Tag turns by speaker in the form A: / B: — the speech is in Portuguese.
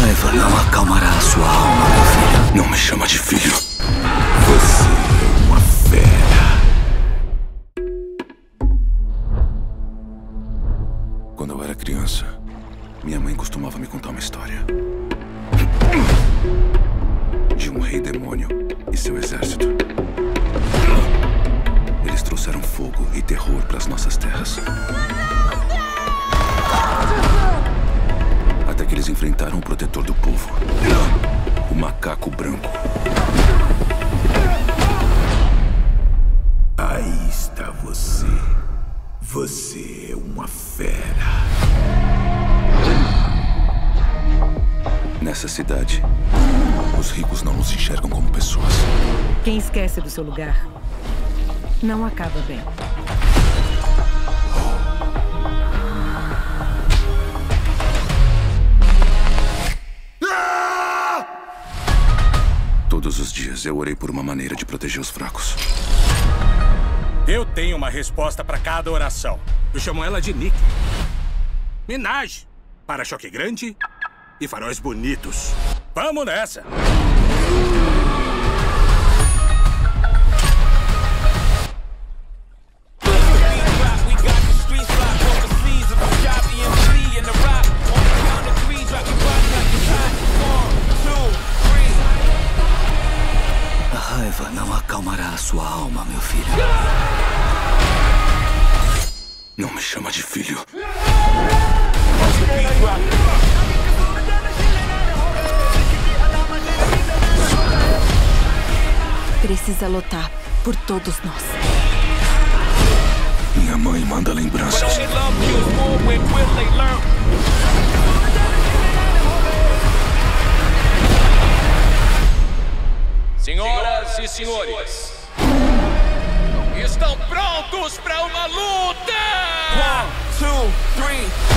A: raiva não acalmará a sua alma, meu filho.
B: Não me chama de filho. Você é uma fera. Quando eu era criança, minha mãe costumava me contar uma história de um rei demônio e seu exército. Eles trouxeram fogo e terror para as nossas terras. Até que eles enfrentaram o protetor do povo, o macaco branco. Aí está você. Você é uma fera. Nessa cidade, os ricos não nos enxergam como pessoas.
C: Quem esquece do seu lugar não acaba bem.
B: Todos os dias eu orei por uma maneira de proteger os fracos.
D: Eu tenho uma resposta para cada oração. Eu chamo ela de Nick. Minaj. Para-choque grande e faróis bonitos. Vamos nessa!
A: A raiva não acalmará a sua alma, meu filho.
B: Não me chama de filho.
E: Precisa lutar por todos nós.
B: Minha mãe manda lembranças.
F: Senhoras e senhores, estão prontos para uma luta?
G: 1, 2, 3